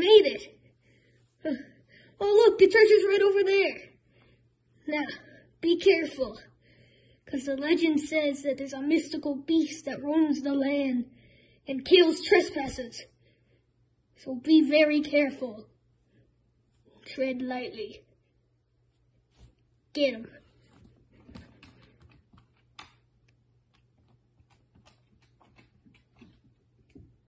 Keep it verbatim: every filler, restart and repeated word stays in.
made it. Oh, look, the treasure's right over there. Now, be careful, because the legend says that there's a mystical beast that roams the land and kills trespassers. So be very careful. Tread lightly. Get him.